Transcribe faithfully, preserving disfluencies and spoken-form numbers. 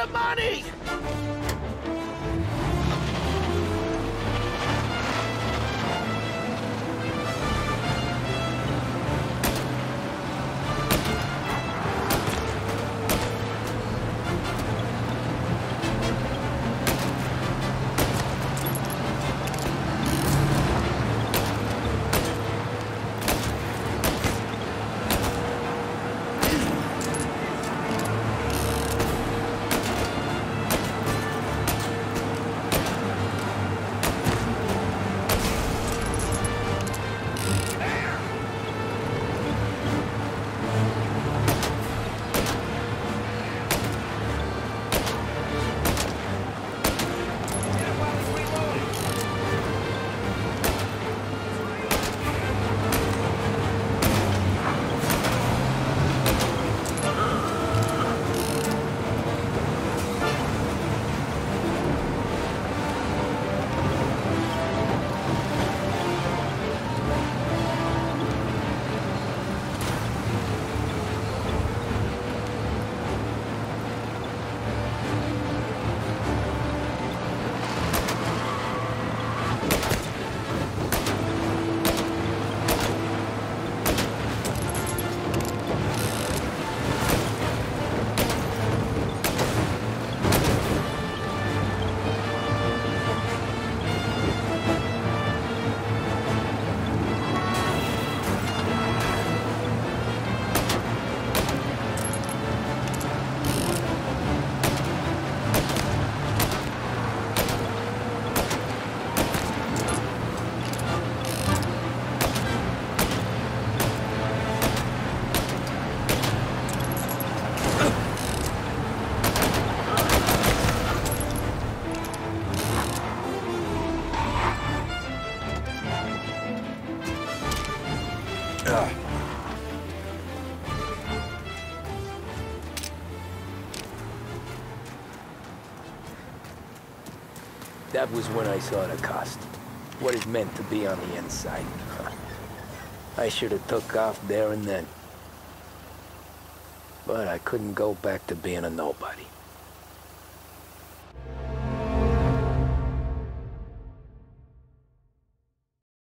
the money! That was when I saw the cost. What it meant to be on the inside. I should have took off there and then. But I couldn't go back to being a nobody.